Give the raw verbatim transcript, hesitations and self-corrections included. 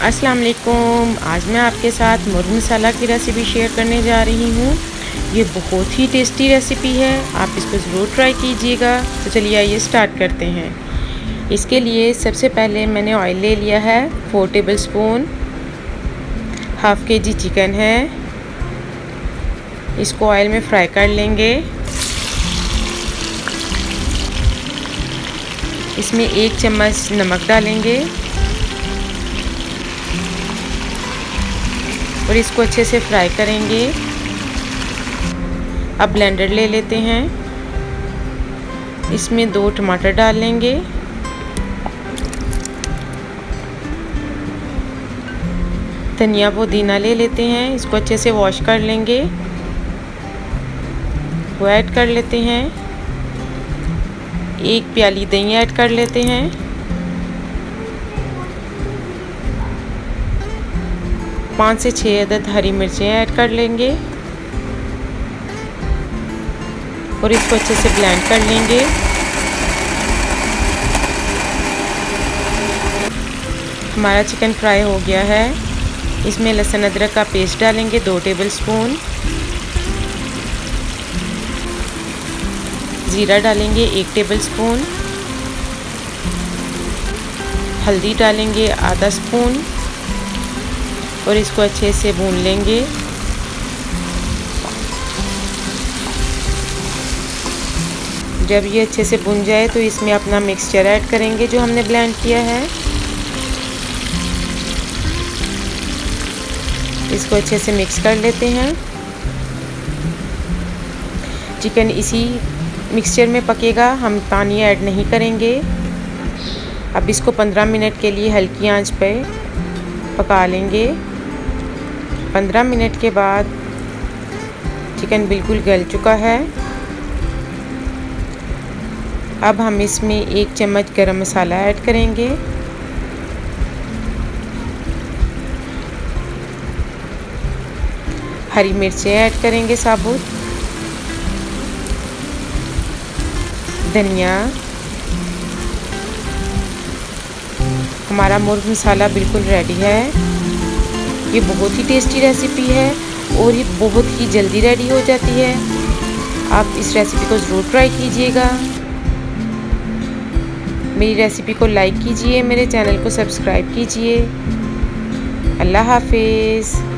अस्सलाम वालेकुम। आज मैं आपके साथ मुर्ग मसाला की रेसिपी शेयर करने जा रही हूँ। ये बहुत ही टेस्टी रेसिपी है, आप इसको ज़रूर ट्राई कीजिएगा। तो चलिए आइए स्टार्ट करते हैं। इसके लिए सबसे पहले मैंने ऑयल ले लिया है फोर टेबल स्पून। हाफ़ के जी चिकन है, इसको ऑयल में फ्राई कर लेंगे। इसमें एक चम्मच नमक डालेंगे और इसको अच्छे से फ्राई करेंगे। अब ब्लेंडर ले लेते हैं, इसमें दो टमाटर डाल लेंगे। धनिया पुदीना ले लेते हैं, इसको अच्छे से वॉश कर लेंगे। वो ऐड कर लेते हैं। एक प्याली दही ऐड कर लेते हैं। पाँच से छः अदद हरी मिर्चें ऐड कर लेंगे और इसको अच्छे से ब्लेंड कर लेंगे। हमारा चिकन फ्राई हो गया है। इसमें लहसुन अदरक का पेस्ट डालेंगे दो टेबल स्पून। जीरा डालेंगे एक टेबल स्पून। हल्दी डालेंगे आधा स्पून और इसको अच्छे से भून लेंगे। जब ये अच्छे से भुन जाए तो इसमें अपना मिक्सचर ऐड करेंगे जो हमने ब्लेंड किया है। इसको अच्छे से मिक्स कर लेते हैं। चिकन इसी मिक्सचर में पकेगा, हम पानी ऐड नहीं करेंगे। अब इसको पंद्रह मिनट के लिए हल्की आंच पे पका लेंगे। पंद्रह मिनट के बाद चिकन बिल्कुल गल चुका है। अब हम इसमें एक चम्मच गरम मसाला ऐड करेंगे। हरी मिर्चें ऐड करेंगे साबुत। धनिया। हमारा मुर्ग मसाला बिल्कुल रेडी है। ये बहुत ही टेस्टी रेसिपी है और ये बहुत ही जल्दी रेडी हो जाती है। आप इस रेसिपी को ज़रूर ट्राई कीजिएगा। मेरी रेसिपी को लाइक कीजिए, मेरे चैनल को सब्सक्राइब कीजिए। अल्लाह हाफिज़।